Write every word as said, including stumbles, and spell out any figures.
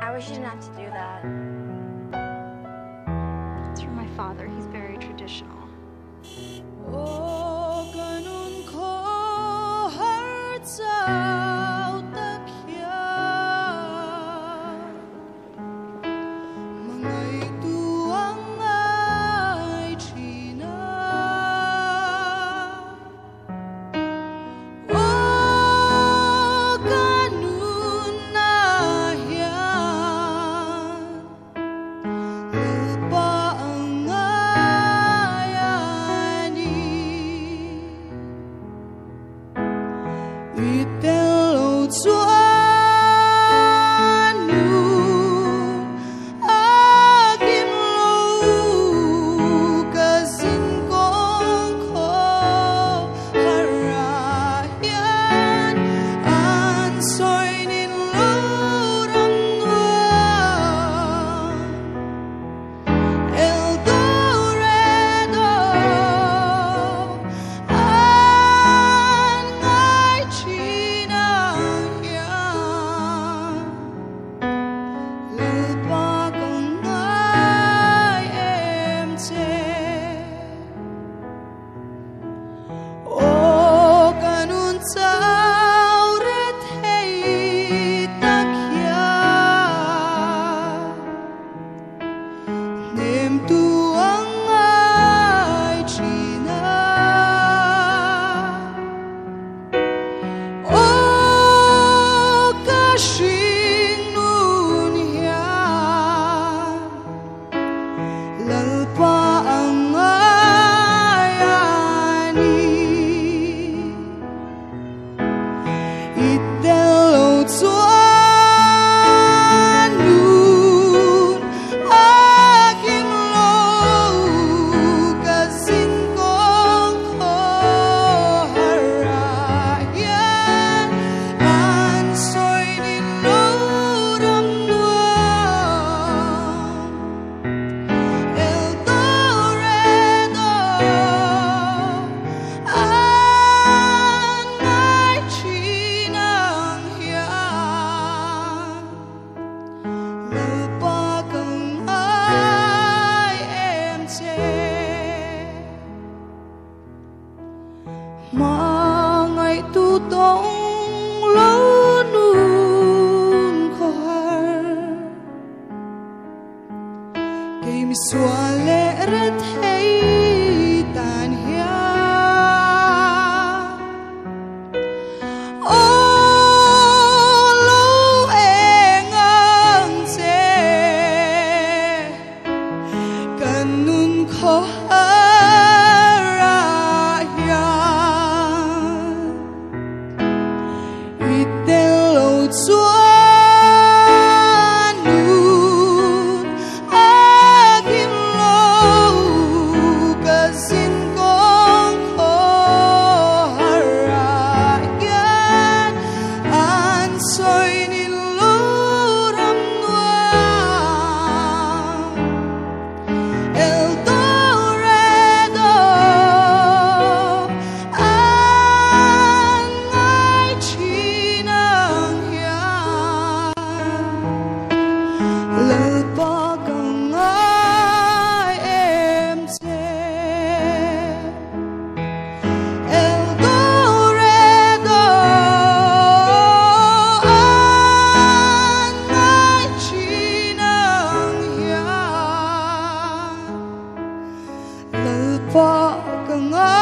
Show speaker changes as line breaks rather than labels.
I wish you didn't have to do that.
It's from my father. He's very traditional.
Oh, ganun ko heart sa takya mga ituang ay China. Oh, ganun na yan lupa ang Itelo tuanu akin lo kasin kong ko harayan ansoy nin lorang El Dorado Mangay tutong lunun ko har Kay miswale ret hey tan hiya Oh lo engang se Kanun ko Lupa kang